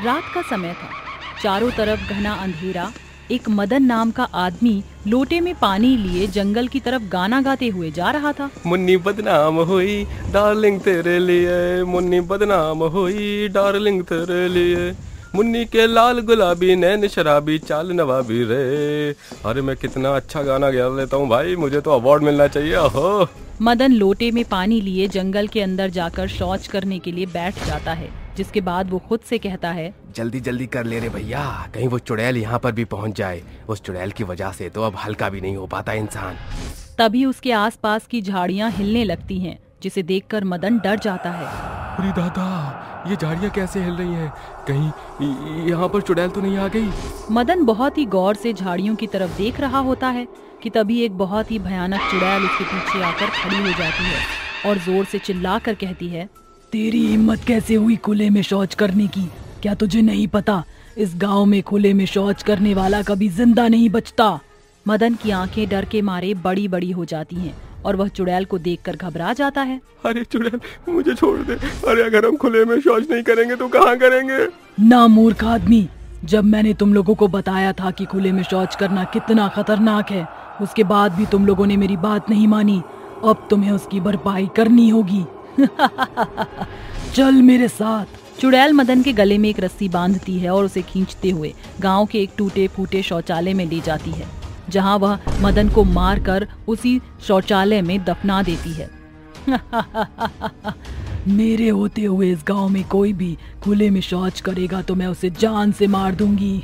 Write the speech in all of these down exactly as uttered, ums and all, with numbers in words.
रात का समय था। चारों तरफ घना अंधेरा। एक मदन नाम का आदमी लोटे में पानी लिए जंगल की तरफ गाना गाते हुए जा रहा था। मुन्नी बदनाम हुई डार्लिंग तेरे लिए, मुन्नी बदनाम हुई डार्लिंग तेरे लिए, मुन्नी के लाल गुलाबी नैन शराबी चाल नवाबी रे। अरे मैं कितना अच्छा गाना गा लेता हूँ भाई, मुझे तो अवार्ड मिलना चाहिए। ओहो। मदन लोटे में पानी लिए जंगल के अंदर जाकर शौच करने के लिए बैठ जाता है, जिसके बाद वो खुद से कहता है, जल्दी जल्दी कर ले रे भैया, कहीं वो चुड़ैल यहाँ पर भी पहुँच जाए। उस चुड़ैल की वजह से तो अब हल्का भी नहीं हो पाता इंसान। तभी उसके आसपास की झाड़ियाँ हिलने लगती हैं, जिसे देखकर मदन डर जाता है। अरे दादा, ये झाड़ियाँ कैसे हिल रही हैं? कहीं यहाँ पर चुड़ैल तो नहीं आ गई? मदन बहुत ही गौर से झाड़ियों की तरफ देख रहा होता है कि तभी एक बहुत ही भयानक चुड़ैल उसके पीछे आकर खड़ी हो जाती है और जोर से चिल्लाकर कहती है, तेरी हिम्मत कैसे हुई खुले में शौच करने की? क्या तुझे नहीं पता इस गांव में खुले में शौच करने वाला कभी जिंदा नहीं बचता? मदन की आंखें डर के मारे बड़ी बड़ी हो जाती हैं और वह चुड़ैल को देखकर घबरा जाता है। अरे चुड़ैल, मुझे छोड़ दे। अरे अगर हम खुले में शौच नहीं करेंगे तो कहाँ करेंगे? ना मूर्ख आदमी, जब मैंने तुम लोगों को बताया था कि खुले में शौच करना कितना खतरनाक है, उसके बाद भी तुम लोगों ने मेरी बात नहीं मानी। अब तुम्हें उसकी भरपाई करनी होगी। चल मेरे साथ। चुड़ैल मदन के गले में एक रस्सी बांधती है और उसे खींचते हुए गांव के एक टूटे फूटे शौचालय में ले जाती है, जहां वह मदन को मारकर उसी शौचालय में दफना देती है। मेरे होते हुए इस गांव में कोई भी खुले में शौच करेगा तो मैं उसे जान से मार दूंगी।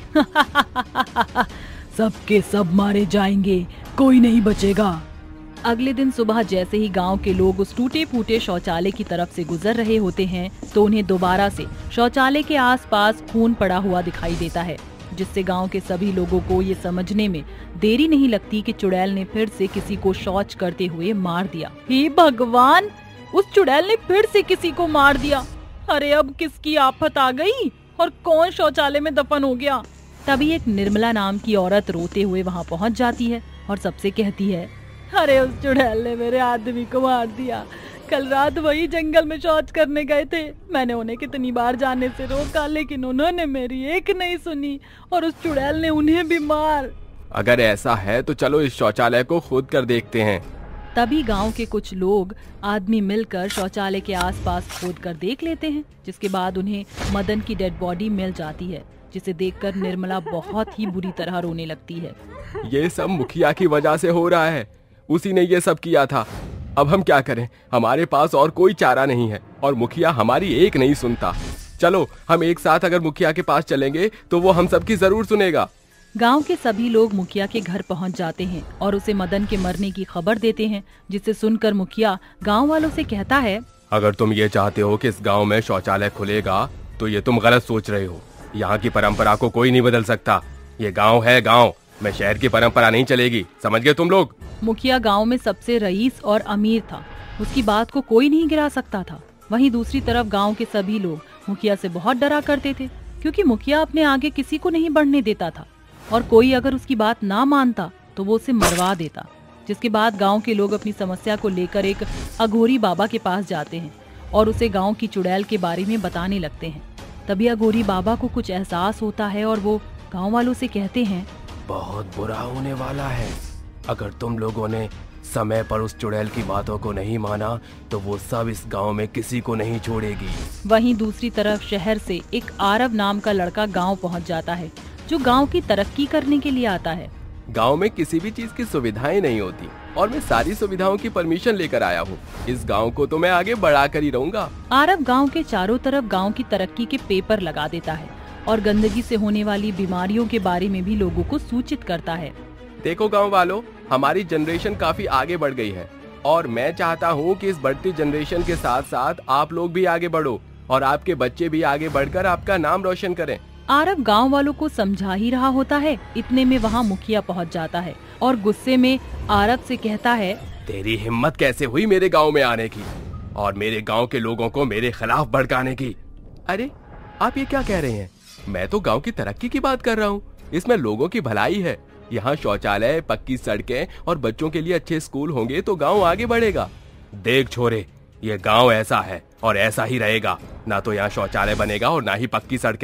सबके सब मारे जाएंगे, कोई नहीं बचेगा। अगले दिन सुबह जैसे ही गांव के लोग उस टूटे फूटे शौचालय की तरफ से गुजर रहे होते हैं तो उन्हें दोबारा से शौचालय के आसपास खून पड़ा हुआ दिखाई देता है, जिससे गांव के सभी लोगों को ये समझने में देरी नहीं लगती कि चुड़ैल ने फिर से किसी को शौच करते हुए मार दिया। हे भगवान, उस चुड़ैल ने फिर से किसी को मार दिया। अरे अब किसकी आफत आ गई और कौन शौचालय में दफन हो गया? तभी एक निर्मला नाम की औरत रोते हुए वहाँ पहुँच जाती है और सबसे कहती है, अरे उस चुड़ैल ने मेरे आदमी को मार दिया। कल रात वही जंगल में शौच करने गए थे। मैंने उन्हें कितनी बार जाने से रोका, लेकिन उन्होंने मेरी एक नहीं सुनी और उस चुड़ैल ने उन्हें भी मार। अगर ऐसा है तो चलो इस शौचालय को खोद कर देखते हैं। तभी गांव के कुछ लोग आदमी मिलकर शौचालय के आसपास खोद कर देख लेते हैं, जिसके बाद उन्हें मदन की डेड बॉडी मिल जाती है, जिसे देखकर निर्मला बहुत ही बुरी तरह रोने लगती है। ये सब मुखिया की वजह से हो रहा है, उसी ने ये सब किया था। अब हम क्या करें? हमारे पास और कोई चारा नहीं है और मुखिया हमारी एक नहीं सुनता। चलो हम एक साथ अगर मुखिया के पास चलेंगे तो वो हम सबकी जरूर सुनेगा। गांव के सभी लोग मुखिया के घर पहुंच जाते हैं और उसे मदन के मरने की खबर देते हैं, जिसे सुनकर मुखिया गांव वालों से कहता है, अगर तुम ये चाहते हो कि इस गांव में शौचालय खुलेगा तो ये तुम गलत सोच रहे हो। यहाँ की परंपरा को कोई नहीं बदल सकता। ये गाँव है गाँव में, शहर की परंपरा नहीं चलेगी। समझ गए तुम लोग? मुखिया गांव में सबसे रईस और अमीर था, उसकी बात को कोई नहीं गिरा सकता था। वहीं दूसरी तरफ गांव के सभी लोग मुखिया से बहुत डरा करते थे, क्योंकि मुखिया अपने आगे किसी को नहीं बढ़ने देता था और कोई अगर उसकी बात ना मानता तो वो उसे मरवा देता। जिसके बाद गांव के लोग अपनी समस्या को लेकर एक अघोरी बाबा के पास जाते हैं और उसे गांव की चुड़ैल के बारे में बताने लगते हैं। तभी अघोरी बाबा को कुछ एहसास होता है और वो गाँव वालों से कहते हैं, बहुत बुरा होने वाला है। अगर तुम लोगों ने समय पर उस चुड़ैल की बातों को नहीं माना तो वो सब इस गांव में किसी को नहीं छोड़ेगी। वहीं दूसरी तरफ शहर से एक आरव नाम का लड़का गांव पहुंच जाता है, जो गांव की तरक्की करने के लिए आता है। गांव में किसी भी चीज की सुविधाएं नहीं होती और मैं सारी सुविधाओं की परमिशन लेकर आया हूँ। इस गांव को तो मैं आगे बढ़ा कर ही रहूंगा। आरव गाँव के चारों तरफ गाँव की तरक्की के पेपर लगा देता है और गंदगी से होने वाली बीमारियों के बारे में भी लोगों को सूचित करता है। देखो गांव वालों, हमारी जनरेशन काफी आगे बढ़ गई है और मैं चाहता हूं कि इस बढ़ती जनरेशन के साथ साथ आप लोग भी आगे बढ़ो और आपके बच्चे भी आगे बढ़कर आपका नाम रोशन करें। आरव गांव वालों को समझा ही रहा होता है, इतने में वहां मुखिया पहुंच जाता है और गुस्से में आरव से कहता है, तेरी हिम्मत कैसे हुई मेरे गाँव में आने की और मेरे गाँव के लोगों को मेरे खिलाफ भड़काने की? अरे आप ये क्या कह रहे हैं? मैं तो गाँव की तरक्की की बात कर रहा हूँ। इसमें लोगों की भलाई है। यहाँ शौचालय, पक्की सड़कें और बच्चों के लिए अच्छे स्कूल होंगे तो गांव आगे बढ़ेगा। देख छोरे, ये गांव ऐसा है और ऐसा ही रहेगा। ना तो यहाँ शौचालय बनेगा और ना ही पक्की सड़कें।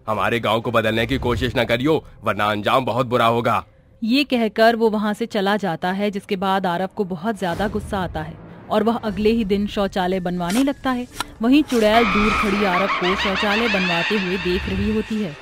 हमारे गांव को बदलने की कोशिश न करियो, वरना अंजाम बहुत बुरा होगा। ये कहकर वो वहाँ से चला जाता है, जिसके बाद आरव को बहुत ज्यादा गुस्सा आता है और वह अगले ही दिन शौचालय बनवाने लगता है। वहीं चुड़ैल दूर खड़ी आरव को शौचालय बनवाते हुए देख रही होती है।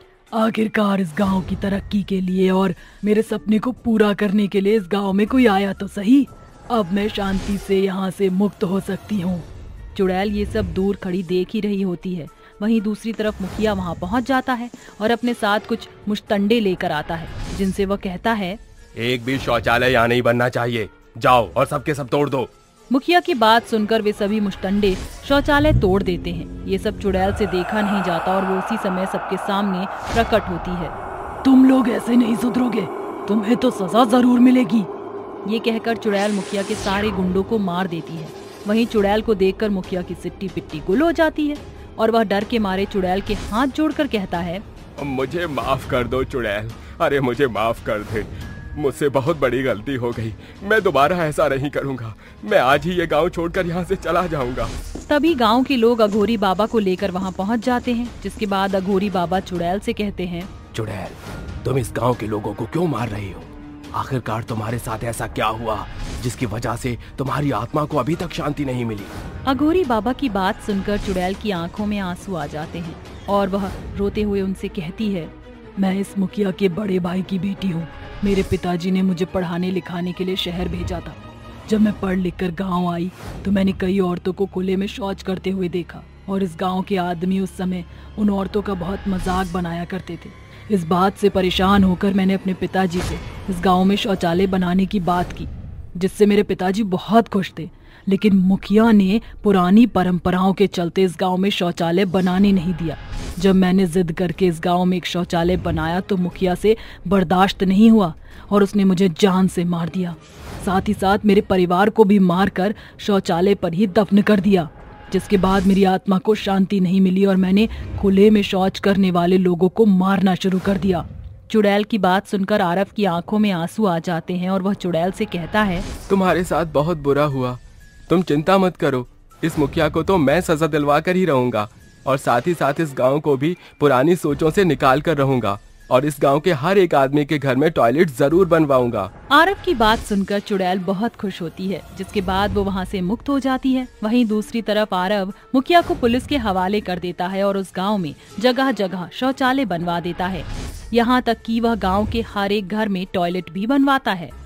आखिरकार इस गांव की तरक्की के लिए और मेरे सपने को पूरा करने के लिए इस गांव में कोई आया तो सही। अब मैं शांति से यहाँ से मुक्त हो सकती हूँ। चुड़ैल ये सब दूर खड़ी देख ही रही होती है। वहीं दूसरी तरफ मुखिया वहाँ पहुँच जाता है और अपने साथ कुछ मुश्तंडे लेकर आता है, जिनसे वह कहता है, एक भी शौचालय यहाँ नहीं बनना चाहिए, जाओ और सबके सब तोड़ दो। मुखिया की बात सुनकर वे सभी मुश्तंडे शौचालय तोड़ देते हैं। ये सब चुड़ैल से देखा नहीं जाता और वो उसी समय सबके सामने प्रकट होती है। तुम लोग ऐसे नहीं सुधरोगे, तुम्हें तो सजा जरूर मिलेगी। ये कहकर चुड़ैल मुखिया के सारे गुंडों को मार देती है। वहीं चुड़ैल को देखकर मुखिया की सिट्टी पिट्टी गुल हो जाती है और वह डर के मारे चुड़ैल के हाथ जोड़कर कहता है, मुझे माफ कर दो चुड़ैल, अरे मुझे माफ कर दे, मुझसे बहुत बड़ी गलती हो गई, मैं दोबारा ऐसा नहीं करूंगा, मैं आज ही ये गांव छोड़कर यहाँ से चला जाऊंगा। तभी गांव के लोग अघोरी बाबा को लेकर वहाँ पहुँच जाते हैं, जिसके बाद अघोरी बाबा चुड़ैल से कहते हैं, चुड़ैल, तुम इस गांव के लोगों को क्यों मार रही हो? आखिरकार तुम्हारे साथ ऐसा क्या हुआ जिसकी वजह से तुम्हारी आत्मा को अभी तक शांति नहीं मिली? अघोरी बाबा की बात सुनकर चुड़ैल की आंखों में आंसू आ जाते हैं और वह रोते हुए उनसे कहती है, मैं इस मुखिया के बड़े भाई की बेटी हूँ। मेरे पिताजी ने मुझे पढ़ाने लिखाने के लिए शहर भेजा था। जब मैं पढ़ लिख कर गाँव आई तो मैंने कई औरतों को खुले में शौच करते हुए देखा और इस गाँव के आदमी उस समय उन औरतों का बहुत मजाक बनाया करते थे। इस बात से परेशान होकर मैंने अपने पिताजी से इस गांव में शौचालय बनाने की बात की, जिससे मेरे पिताजी बहुत खुश थे। लेकिन मुखिया ने पुरानी परंपराओं के चलते इस गांव में शौचालय बनाने नहीं दिया। जब मैंने जिद करके इस गांव में एक शौचालय बनाया तो मुखिया से बर्दाश्त नहीं हुआ और उसने मुझे जान से मार दिया। साथ ही साथ मेरे परिवार को भी मारकर शौचालय पर ही दफन कर दिया, जिसके बाद मेरी आत्मा को शांति नहीं मिली और मैंने खुले में शौच करने वाले लोगों को मारना शुरू कर दिया। चुड़ैल की बात सुनकर आरव की आंखों में आंसू आ जाते हैं और वह चुड़ैल से कहता है, तुम्हारे साथ बहुत बुरा हुआ, तुम चिंता मत करो, इस मुखिया को तो मैं सजा दिलवा कर ही रहूंगा और साथ ही साथ इस गांव को भी पुरानी सोचों से निकाल कर रहूंगा और इस गांव के हर एक आदमी के घर में टॉयलेट जरूर बनवाऊंगा। आरव की बात सुनकर चुड़ैल बहुत खुश होती है, जिसके बाद वो वहाँ से मुक्त हो जाती है। वहीं दूसरी तरफ आरव मुखिया को पुलिस के हवाले कर देता है और उस गांव में जगह जगह शौचालय बनवा देता है, यहाँ तक कि वह गांव के हर एक घर में टॉयलेट भी बनवाता है।